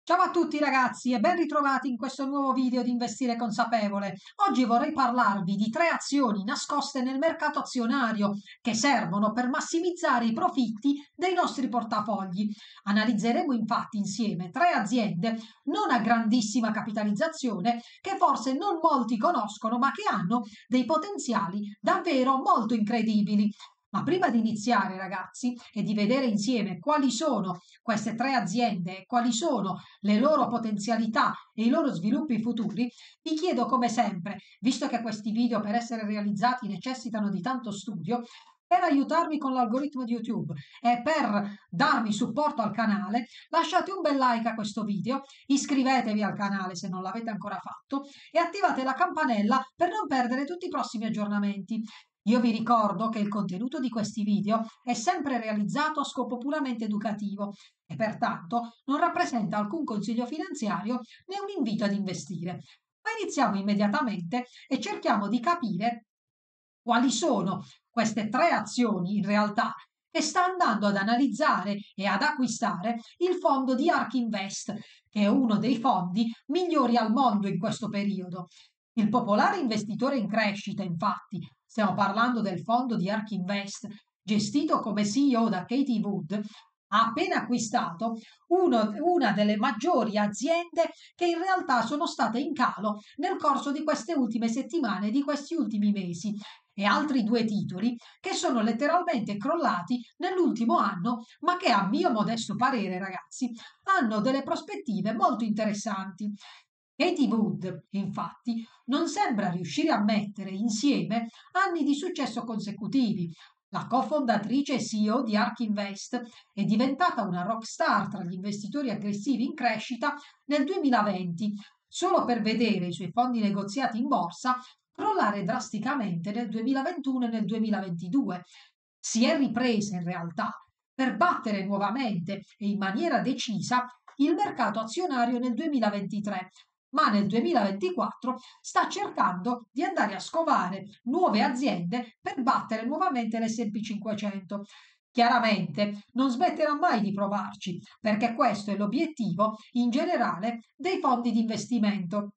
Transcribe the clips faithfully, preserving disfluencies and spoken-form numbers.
Ciao a tutti ragazzi e ben ritrovati in questo nuovo video di Investire Consapevole. Oggi vorrei parlarvi di tre azioni nascoste nel mercato azionario che servono per massimizzare i profitti dei nostri portafogli. Analizzeremo infatti insieme tre aziende non a grandissima capitalizzazione che forse non molti conoscono ma che hanno dei potenziali davvero molto incredibili. Ma prima di iniziare, ragazzi, e di vedere insieme quali sono queste tre aziende e quali sono le loro potenzialità e i loro sviluppi futuri, vi chiedo come sempre, visto che questi video per essere realizzati necessitano di tanto studio, per aiutarmi con l'algoritmo di YouTube e per darmi supporto al canale, lasciate un bel like a questo video, iscrivetevi al canale se non l'avete ancora fatto e attivate la campanella per non perdere tutti i prossimi aggiornamenti. Io vi ricordo che il contenuto di questi video è sempre realizzato a scopo puramente educativo e pertanto non rappresenta alcun consiglio finanziario né un invito ad investire. Ma iniziamo immediatamente e cerchiamo di capire quali sono queste tre azioni in realtà che sta andando ad analizzare e ad acquistare il fondo di ARK Invest, che è uno dei fondi migliori al mondo in questo periodo. Il popolare investitore in crescita, infatti, stiamo parlando del fondo di ARK Invest, gestito come C E O da Katie Wood, ha appena acquistato uno, una delle maggiori aziende che in realtà sono state in calo nel corso di queste ultime settimane, di questi ultimi mesi, e altri due titoli che sono letteralmente crollati nell'ultimo anno, ma che a mio modesto parere, ragazzi, hanno delle prospettive molto interessanti. Katie Wood, infatti, non sembra riuscire a mettere insieme anni di successo consecutivi. La cofondatrice e C E O di ARK Invest è diventata una rockstar tra gli investitori aggressivi in crescita nel duemilaventi, solo per vedere i suoi fondi negoziati in borsa crollare drasticamente nel duemilaventuno e nel duemilaventidue. Si è ripresa in realtà per battere nuovamente e in maniera decisa il mercato azionario nel duemilaventitré, ma nel duemilaventiquattro sta cercando di andare a scovare nuove aziende per battere nuovamente l'S and P cinquecento. Chiaramente non smetterà mai di provarci, perché questo è l'obiettivo in generale dei fondi di investimento.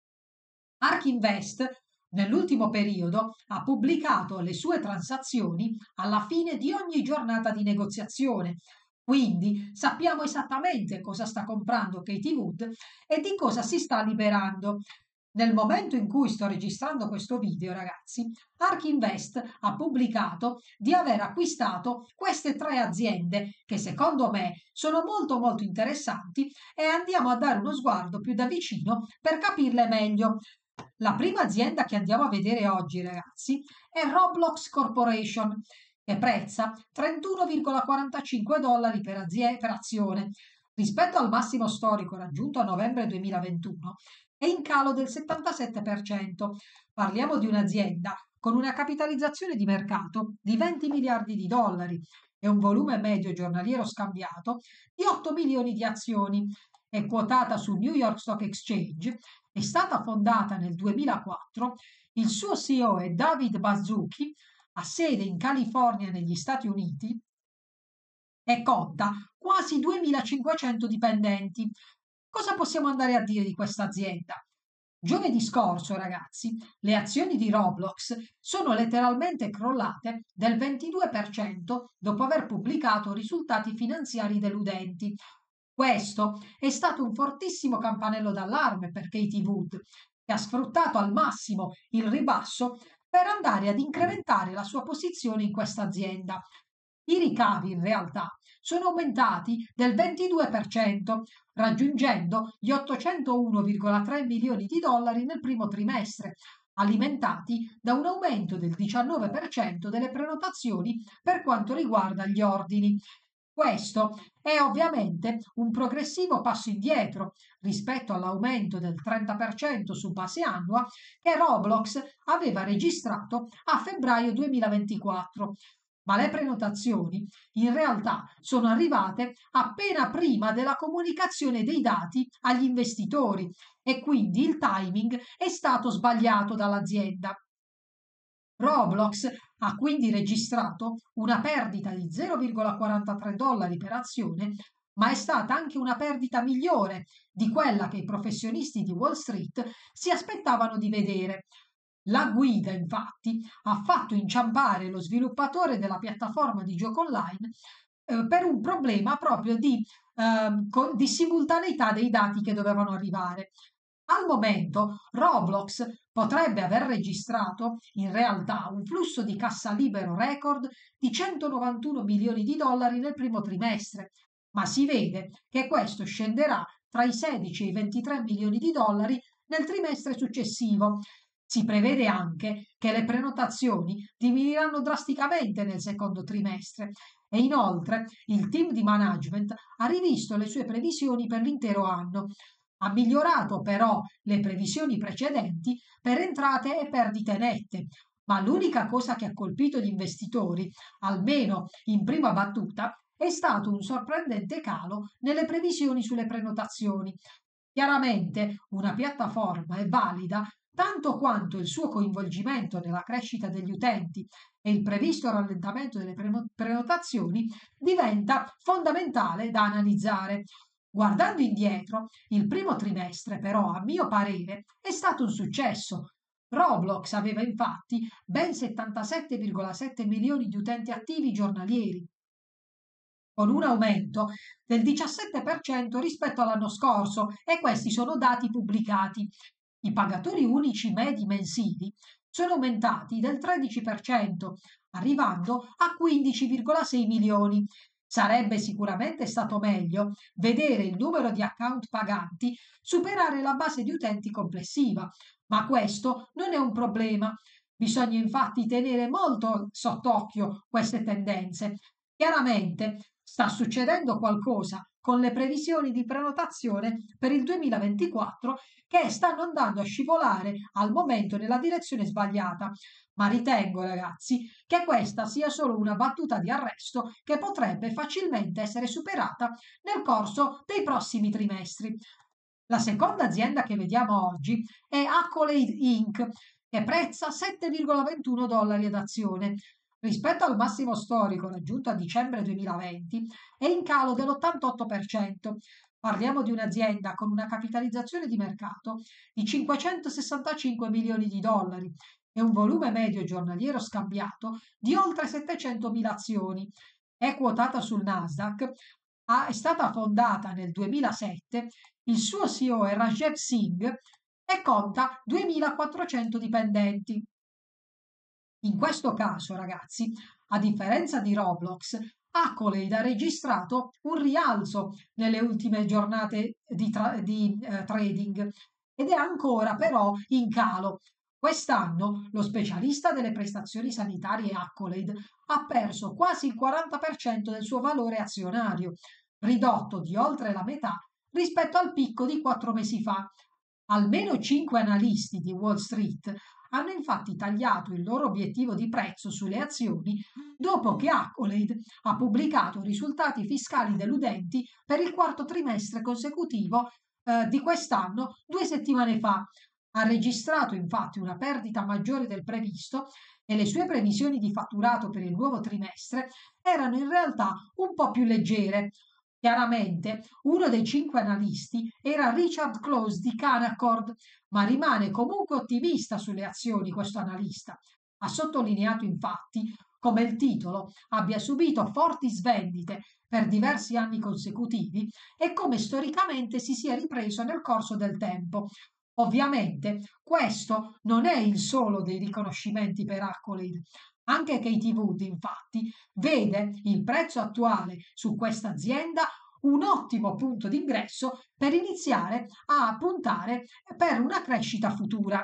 ARK Invest nell'ultimo periodo ha pubblicato le sue transazioni alla fine di ogni giornata di negoziazione, quindi sappiamo esattamente cosa sta comprando Katie Wood e di cosa si sta liberando. Nel momento in cui sto registrando questo video, ragazzi, ARK Invest ha pubblicato di aver acquistato queste tre aziende che secondo me sono molto molto interessanti e andiamo a dare uno sguardo più da vicino per capirle meglio. La prima azienda che andiamo a vedere oggi, ragazzi, è Roblox Corporation, che prezza trentuno virgola quarantacinque dollari per, azie- per azione. Rispetto al massimo storico raggiunto a novembre duemilaventuno, è in calo del settantasette per cento. Parliamo di un'azienda con una capitalizzazione di mercato di venti miliardi di dollari e un volume medio giornaliero scambiato di otto milioni di azioni. È quotata su New York Stock Exchange, è stata fondata nel duemilaquattro, il suo C E O è David Baszucki, ha sede in California negli Stati Uniti e conta quasi duemilacinquecento dipendenti. Cosa possiamo andare a dire di questa azienda? Giovedì scorso, ragazzi, le azioni di Roblox sono letteralmente crollate del ventidue per cento dopo aver pubblicato risultati finanziari deludenti. Questo è stato un fortissimo campanello d'allarme per Katie Wood, che ha sfruttato al massimo il ribasso per andare ad incrementare la sua posizione in questa azienda. I ricavi in realtà sono aumentati del ventidue per cento, raggiungendo gli ottocentouno virgola tre milioni di dollari nel primo trimestre, alimentati da un aumento del diciannove per cento delle prenotazioni per quanto riguarda gli ordini. Questo è ovviamente un progressivo passo indietro rispetto all'aumento del trenta per cento su base annua che Roblox aveva registrato a febbraio duemilaventiquattro, ma le prenotazioni in realtà sono arrivate appena prima della comunicazione dei dati agli investitori e quindi il timing è stato sbagliato dall'azienda. Roblox ha quindi registrato una perdita di zero virgola quarantatré dollari per azione ma è stata anche una perdita migliore di quella che i professionisti di Wall Street si aspettavano di vedere. La guida, infatti, ha fatto inciampare lo sviluppatore della piattaforma di gioco online eh, per un problema proprio di, ehm, co- di simultaneità dei dati che dovevano arrivare. Al momento Roblox potrebbe aver registrato in realtà un flusso di cassa libero record di centonovantuno milioni di dollari nel primo trimestre, ma si vede che questo scenderà tra i sedici e i ventitré milioni di dollari nel trimestre successivo. Si prevede anche che le prenotazioni diminuiranno drasticamente nel secondo trimestre e inoltre il team di management ha rivisto le sue previsioni per l'intero anno. Ha migliorato però le previsioni precedenti per entrate e perdite nette, ma l'unica cosa che ha colpito gli investitori, almeno in prima battuta, è stato un sorprendente calo nelle previsioni sulle prenotazioni. Chiaramente una piattaforma è valida tanto quanto il suo coinvolgimento nella crescita degli utenti e il previsto rallentamento delle prenotazioni diventa fondamentale da analizzare. Guardando indietro, il primo trimestre, però, a mio parere, è stato un successo. Roblox aveva infatti ben settantasette virgola sette milioni di utenti attivi giornalieri, con un aumento del diciassette per cento rispetto all'anno scorso, e questi sono dati pubblicati. I pagatori unici medi mensili sono aumentati del tredici per cento, arrivando a quindici virgola sei milioni. Sarebbe sicuramente stato meglio vedere il numero di account paganti superare la base di utenti complessiva, ma questo non è un problema. Bisogna infatti tenere molto sott'occhio queste tendenze. Chiaramente sta succedendo qualcosa con le previsioni di prenotazione per il duemilaventiquattro che stanno andando a scivolare al momento nella direzione sbagliata, ma ritengo, ragazzi, che questa sia solo una battuta di arresto che potrebbe facilmente essere superata nel corso dei prossimi trimestri. La seconda azienda che vediamo oggi è Accolade incorporated, che prezza sette virgola ventuno dollari ad azione. Rispetto al massimo storico raggiunto a dicembre duemilaventi, è in calo dell'ottantotto per cento. Parliamo di un'azienda con una capitalizzazione di mercato di cinquecentosessantacinque milioni di dollari e un volume medio giornaliero scambiato di oltre settecentomila azioni. È quotata sul Nasdaq, ha- è stata fondata nel duemilasette, il suo C E O è Rajeev Singh e conta duemilaquattrocento dipendenti. In questo caso, ragazzi, a differenza di Roblox, Accolade ha registrato un rialzo nelle ultime giornate di, tra- di, eh, trading ed è ancora però in calo. Quest'anno lo specialista delle prestazioni sanitarie Accolade ha perso quasi il quaranta per cento del suo valore azionario, ridotto di oltre la metà rispetto al picco di quattro mesi fa. Almeno cinque analisti di Wall Street hanno infatti tagliato il loro obiettivo di prezzo sulle azioni dopo che Accolade ha pubblicato risultati fiscali deludenti per il quarto trimestre consecutivo eh, di quest'anno, due settimane fa. Ha registrato infatti una perdita maggiore del previsto e le sue previsioni di fatturato per il nuovo trimestre erano in realtà un po' più leggere. Chiaramente uno dei cinque analisti era Richard Close di Canaccord, ma rimane comunque ottimista sulle azioni questo analista. Ha sottolineato infatti come il titolo abbia subito forti svendite per diversi anni consecutivi e come storicamente si sia ripreso nel corso del tempo. Ovviamente questo non è il solo dei riconoscimenti per Accolade. Anche Katie Wood, infatti, vede il prezzo attuale su questa azienda un ottimo punto d'ingresso per iniziare a puntare per una crescita futura.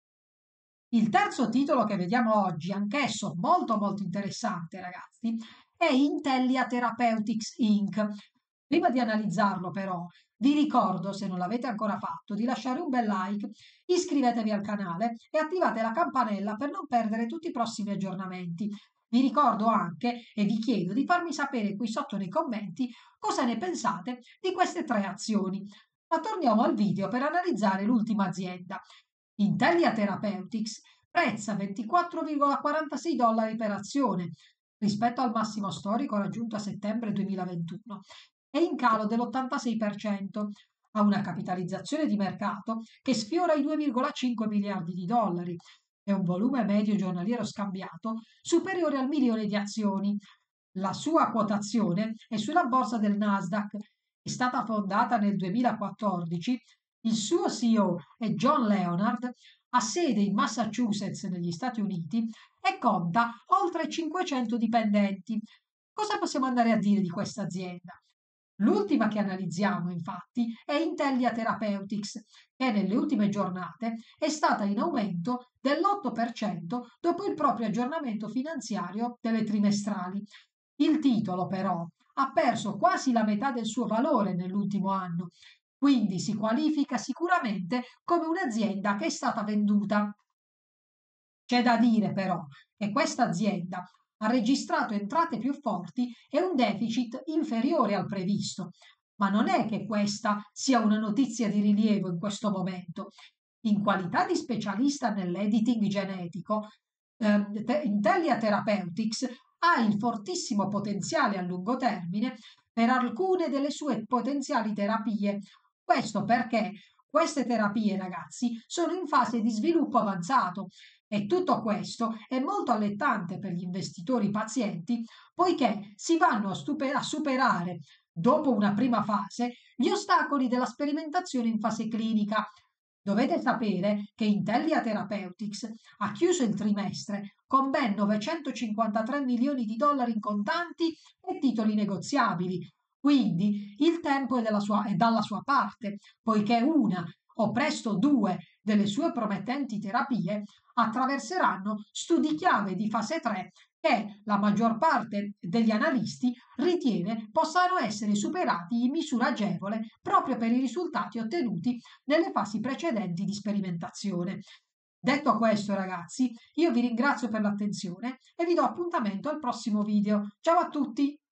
Il terzo titolo che vediamo oggi, anch'esso molto molto interessante, ragazzi, è Intellia Therapeutics incorporated. Prima di analizzarlo, però, vi ricordo, se non l'avete ancora fatto, di lasciare un bel like, iscrivetevi al canale e attivate la campanella per non perdere tutti i prossimi aggiornamenti. Vi ricordo anche e vi chiedo di farmi sapere qui sotto nei commenti cosa ne pensate di queste tre azioni. Ma torniamo al video per analizzare l'ultima azienda. Intellia Therapeutics prezza ventiquattro virgola quarantasei dollari per azione rispetto al massimo storico raggiunto a settembre duemilaventuno è in calo dell'ottantasei per cento, ha una capitalizzazione di mercato che sfiora i due virgola cinque miliardi di dollari e un volume medio giornaliero scambiato superiore al milione di azioni. La sua quotazione è sulla borsa del Nasdaq, è stata fondata nel duemilaquattordici, il suo C E O è John Leonard, ha sede in Massachusetts negli Stati Uniti e conta oltre cinquecento dipendenti. Cosa possiamo andare a dire di questa azienda? L'ultima che analizziamo, infatti, è Intellia Therapeutics, che nelle ultime giornate è stata in aumento dell'otto per cento dopo il proprio aggiornamento finanziario delle trimestrali. Il titolo, però, ha perso quasi la metà del suo valore nell'ultimo anno, quindi si qualifica sicuramente come un'azienda che è stata venduta. C'è da dire però che questa azienda ha registrato entrate più forti e un deficit inferiore al previsto, ma non è che questa sia una notizia di rilievo in questo momento. In qualità di specialista nell'editing genetico, eh, Te- Intellia Therapeutics ha il fortissimo potenziale a lungo termine per alcune delle sue potenziali terapie. Questo perché queste terapie, ragazzi, sono in fase di sviluppo avanzato e tutto questo è molto allettante per gli investitori pazienti, poiché si vanno a, stupe- a superare, dopo una prima fase, gli ostacoli della sperimentazione in fase clinica. Dovete sapere che Intellia Therapeutics ha chiuso il trimestre con ben novecentocinquantatré milioni di dollari in contanti e titoli negoziabili. Quindi il tempo è, della sua, è dalla sua parte, poiché una o presto due delle sue promettenti terapie attraverseranno studi chiave di fase tre che la maggior parte degli analisti ritiene possano essere superati in misura agevole proprio per i risultati ottenuti nelle fasi precedenti di sperimentazione. Detto questo, ragazzi, io vi ringrazio per l'attenzione e vi do appuntamento al prossimo video. Ciao a tutti!